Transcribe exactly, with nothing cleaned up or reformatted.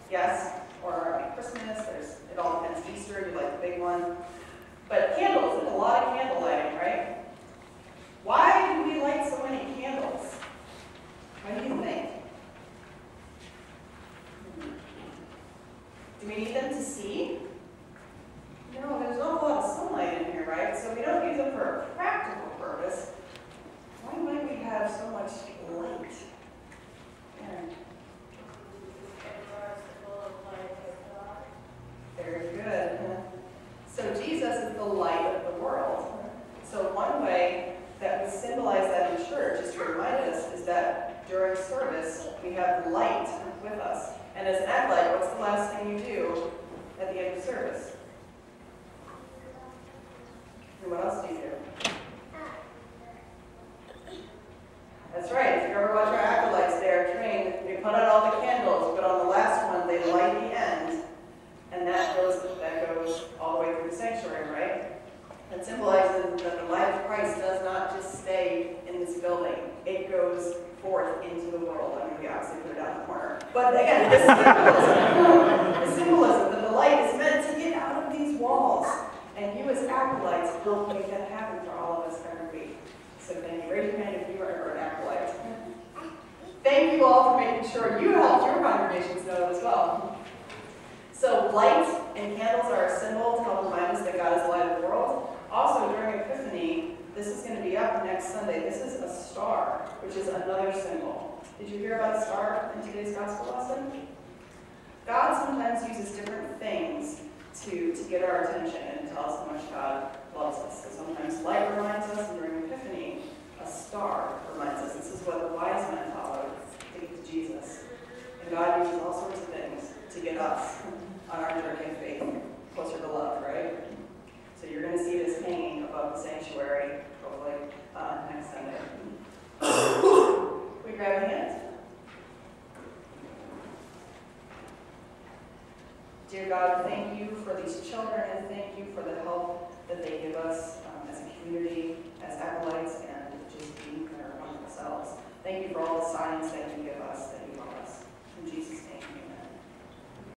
Yes? Or like Christmas, there's, it all depends. Easter, you like the big one. But candles, there's a lot of candle lighting, right? Why do we light so many candles? What do you think? Do we need them to see? No, there's not a lot of sunlight in here, right? So we don't use them for a practical purpose. Why might we have so much light? Aaron. Very good. So Jesus is the light of the world. So one way that we symbolize that in church is to remind us is that during service we have light with us. And as an acolyte, what's the last thing you do at the end of service? And what else do you do? That's right. If you ever watch our acolytes, they are trained. They put out all the candles, but on the last one, they light the end. And that goes, that goes all the way through the sanctuary, right? It symbolizes that the light of Christ does not just stay in this building. It goes forth into the world. I mean, we obviously put it out in the corner. But again, this symbolism, the symbolism that the light is meant to get out of these walls. And you as acolytes help make that happen for all of us every week. So thank you. Raise your hand if you are an acolyte. Thank you all for making sure you helped your congregations know as well. So light and candles are a symbol to help remind us that God is the light of the world. Also, during Epiphany, this is going to be up next Sunday. This is a star, which is another symbol. Did you hear about a star in today's gospel lesson? God sometimes uses different things to, to get our attention and tell us how much God loves us. So sometimes light reminds us, and during Epiphany, a star reminds us. This is what the wise men followed to get to Jesus. And God uses all sorts of things to get us on our journey of faith, closer to love, right? So you're going to see this hanging above the sanctuary, hopefully, uh, next Sunday. We grab a hand. Dear God, thank you for these children, and thank you for the help that they give us um, as a community, as acolytes, and just being there among themselves. Thank you for all the signs that you give us.